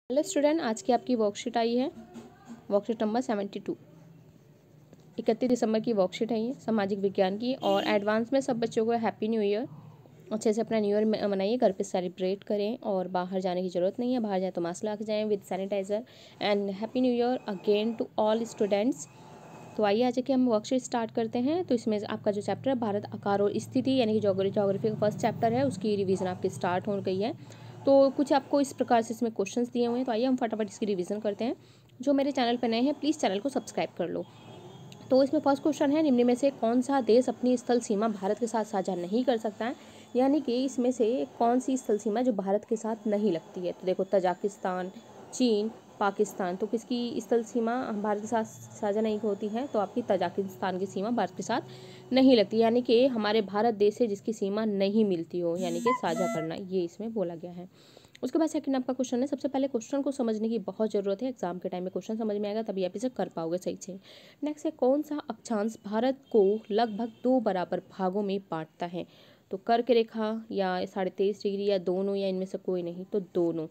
Hello student, आज की आपकी वर्कशीट आई है, वर्कशीट नंबर 72। 31 दिसंबर की वर्कशीट है ये, सामाजिक विज्ञान की। और एडवांस में सब बच्चों को हैप्पी न्यू ईयर। अच्छे से अपना न्यू ईयर मनाइए, घर पे सेलिब्रेट करें और बाहर जाने की ज़रूरत नहीं है। बाहर जाए तो मास्क लगा के जाएँ with sanitiser. And happy new year again to all students. तो आइए आज के हम वर्कशीट स्टार्ट करते हैं। तो इसमें आपका जो चैप्टर है भारत आकार और स्थिति यानी कि ज्योग्राफी का फर्स्ट चैप्टर है, उसकी रिवीजन आपकी स्टार्ट हो गई है। तो कुछ आपको इस प्रकार से इसमें क्वेश्चंस दिए हुए हैं, तो आइए हम फटाफट इसकी रिवीजन करते हैं। जो मेरे चैनल पर नए हैं प्लीज़ चैनल को सब्सक्राइब कर लो। तो इसमें फर्स्ट क्वेश्चन है, निम्न में से कौन सा देश अपनी स्थल सीमा भारत के साथ साझा नहीं कर सकता है, यानी कि इसमें से कौन सी स्थल सीमा जो भारत के साथ नहीं लगती है। तो देखो, तजाकिस्तान, चीन, पाकिस्तान। तो किसकी स्थल सीमा भारत के साथ साझा नहीं होती है, तो आपकी तजाकिस्तान की सीमा भारत के साथ नहीं लगती, यानी कि हमारे भारत देश से जिसकी सीमा नहीं मिलती हो, यानी कि साझा करना, ये इसमें बोला गया है। उसके बाद सेकंड आपका क्वेश्चन है, सबसे पहले क्वेश्चन को समझने की बहुत ज़रूरत है। एग्जाम के टाइम में क्वेश्चन समझ में आएगा तभी आप इसे कर पाओगे सही से। नेक्स्ट है, कौन सा अक्षांश भारत को लगभग 2 बराबर भागों में बांटता है। तो कर्क रेखा या 23.5 डिग्री या दोनों या इनमें से कोई नहीं, तो दोनों।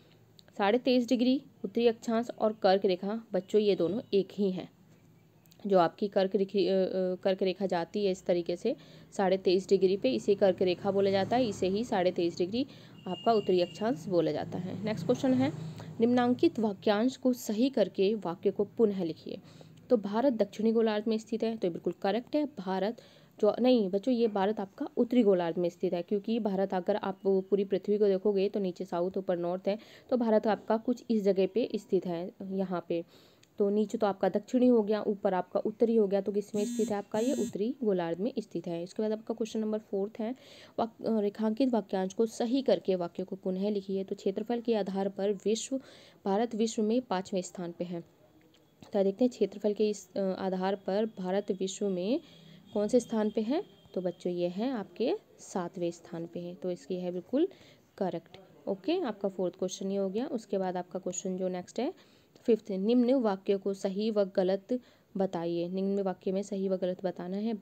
23.5 डिग्री उत्तरी अक्षांश और कर्क रेखा बच्चों ये दोनों एक ही हैं। जो आपकी कर्क रेखा जाती है इस तरीके से 23.5 डिग्री पे, इसे कर्क रेखा बोला जाता है, इसे ही 23.5 डिग्री आपका उत्तरी अक्षांश बोला जाता है। नेक्स्ट क्वेश्चन है, निम्नांकित वाक्यांश को सही करके वाक्य को पुनः लिखिए। तो भारत दक्षिणी गोलार्ध में स्थित है, तो बिल्कुल करेक्ट है। भारत जो नहीं बच्चों, ये भारत आपका उत्तरी गोलार्ध में स्थित है, क्योंकि भारत अगर आप पूरी पृथ्वी को देखोगे तो नीचे साउथ ऊपर नॉर्थ है, तो भारत आपका कुछ इस जगह पे स्थित है यहाँ पे। तो नीचे तो आपका दक्षिणी हो गया, ऊपर आपका उत्तरी हो गया, तो किसमें स्थित है आपका, ये उत्तरी गोलार्ध में स्थित है। इसके बाद आपका क्वेश्चन नंबर 4 है, रेखांकित वाक्यांश को सही करके वाक्य को पुनः लिखिए। तो क्षेत्रफल के आधार पर भारत विश्व में 5वें स्थान पे है। तो देखते हैं क्षेत्रफल के इस आधार पर भारत विश्व में कौन से स्थान पे है। तो बच्चों ये है आपके 7वें स्थान पे है, तो इसकी है बिल्कुल करेक्ट। ओके, आपका 4th क्वेश्चन ये हो गया। उसके बाद आपका क्वेश्चन जो नेक्स्ट है 5th, निम्न वाक्य को सही व गलत बताइए। निम्न वाक्य में सही व गलत बताना है।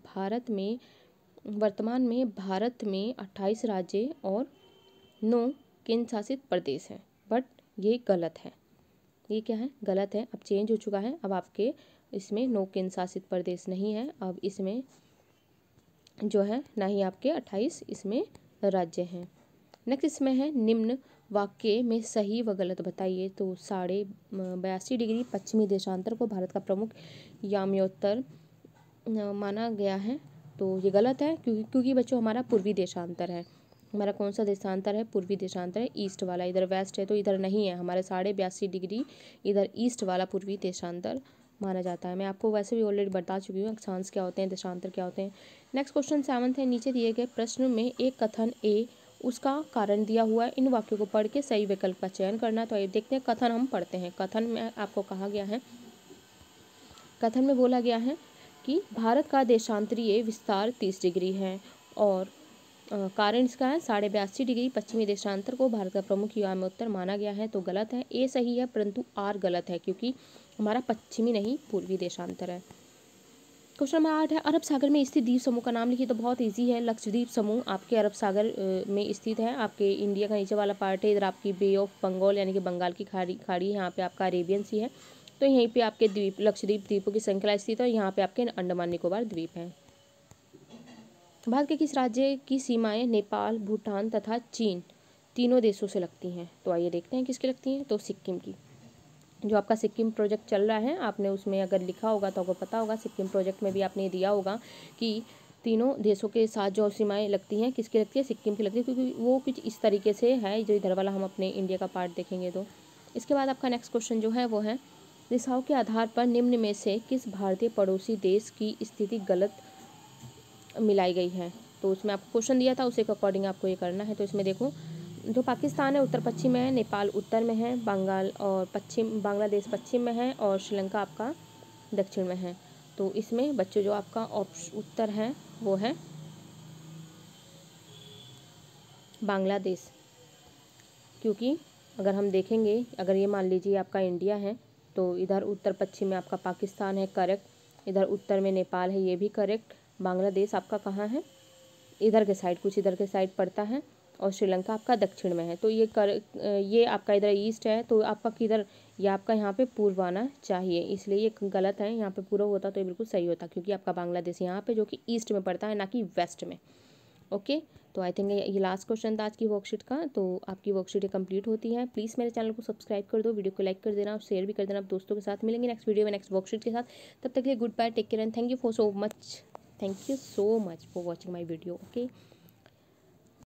वर्तमान में भारत में 28 राज्य और 9 केंद्र शासित प्रदेश हैं, बट ये गलत है। ये क्या है, गलत है। अब चेंज हो चुका है, अब आपके इसमें 9 केंद्र शासित प्रदेश नहीं है, अब इसमें जो है ना ही आपके 28 इसमें राज्य हैं। नेक्स्ट इसमें है, निम्न वाक्य में सही व गलत बताइए। तो 82.5 डिग्री पश्चिमी देशांतर को भारत का प्रमुख याम्योत्तर माना गया है, तो ये गलत है, क्योंकि बच्चों हमारा पूर्वी देशांतर है। हमारा कौन सा देशांतर है, पूर्वी देशांतर है, ईस्ट वाला। इधर वेस्ट है तो इधर नहीं है, हमारे 82.5 डिग्री इधर ईस्ट वाला पूर्वी देशांतर माना जाता है। मैं आपको वैसे भी ऑलरेडी बता चुकी हूँ अक्षांश क्या होते हैं, देशांतर क्या होते हैं। नेक्स्ट क्वेश्चन 7 है, नीचे दिए गए प्रश्न में एक कथन ए उसका कारण दिया हुआ है, इन वाक्यों को पढ़ के सही विकल्प का चयन करना। तो ये देखते हैं, कथन हम पढ़ते हैं। कथन में आपको कहा गया है, कथन में बोला गया है कि भारत का देशांतरीय विस्तार 30 डिग्री है और कारण इसका है 82.5 डिग्री पश्चिमी देशांतर को भारत का प्रमुख याम्योत्तर माना गया है। तो गलत है, ए सही है परंतु आर गलत है, क्योंकि हमारा पश्चिमी नहीं पूर्वी देशांतर है। क्वेश्चन नंबर 8 है, अरब सागर में स्थित द्वीप समूह का नाम लिखिए। तो बहुत इजी है, लक्षद्वीप समूह आपके अरब सागर में स्थित है। आपके इंडिया का नीचे वाला पार्ट है, इधर आपकी बे ऑफ बंगाल यानी कि बंगाल की खाड़ी यहाँ पे आपका अरेबियन सी है। तो यहीं पे आपके द्वीप लक्षद्वीप द्वीपों की श्रृंखला स्थित है, और यहाँ पे आपके अंडमान निकोबार द्वीप हैं। भारत के किस राज्य की सीमाएं नेपाल, भूटान तथा चीन तीनों देशों से लगती हैं। तो आइए देखते हैं किसकी लगती हैं। तो सिक्किम की। जो आपका सिक्किम प्रोजेक्ट चल रहा है, आपने उसमें अगर लिखा होगा तो आपको पता होगा, सिक्किम प्रोजेक्ट में भी आपने दिया होगा कि तीनों देशों के साथ जो सीमाएं लगती हैं, किसकी लगती है, सिक्किम की लगती है, क्योंकि वो कुछ इस तरीके से है। जो इधर वाला हम अपने इंडिया का पार्ट देखेंगे तो। इसके बाद आपका नेक्स्ट क्वेश्चन जो है वो है, दिशाओं के आधार पर निम्न में से किस भारतीय पड़ोसी देश की स्थिति गलत मिलाई गई है। तो उसमें आपको क्वेश्चन दिया था, उसी के अकॉर्डिंग आपको ये करना है। तो इसमें देखो, जो पाकिस्तान है उत्तर पश्चिम में है, नेपाल उत्तर में है, बांग्लादेश पश्चिम में है और श्रीलंका आपका दक्षिण में है। तो इसमें बच्चों जो आपका उत्तर है वो है बांग्लादेश, क्योंकि अगर हम देखेंगे, अगर ये मान लीजिए आपका इंडिया है, तो इधर उत्तर पश्चिम में आपका पाकिस्तान है, करेक्ट। इधर उत्तर में नेपाल है, ये भी करेक्ट। बांग्लादेश आपका कहाँ है, इधर के साइड, कुछ इधर के साइड पड़ता है, और श्रीलंका आपका दक्षिण में है। तो ये आपका इधर ईस्ट है, तो आपका किधर, ये आपका यहाँ पे पूर्व आना चाहिए, इसलिए ये गलत है। यहाँ पे पूर्व होता तो ये बिल्कुल सही होता, क्योंकि आपका बांग्लादेश यहाँ पे जो कि ईस्ट में पड़ता है, ना कि वेस्ट में। ओके, तो आई थिंक ये लास्ट क्वेश्चन था आज की वर्कशीट का। तो आपकी वर्कशीट कंप्लीट होती है। प्लीज़ मेरे चैनल को सब्सक्राइब कर दो, वीडियो को लाइक कर देना और शेयर भी कर देना आप दोस्तों के साथ। मिलेंगे नेक्स्ट वीडियो में नेक्स्ट वर्कशीट के साथ। तब तक के लिए good bye, take care and thank you so much for watching my video. Okay.